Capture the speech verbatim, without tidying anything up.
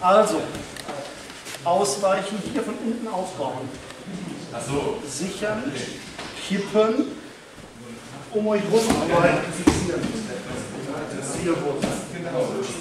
Also, ausweichen, hier von unten aufbauen. Ach so. Sichern, kippen, um euch rum arbeiten, fixieren. Hier, wo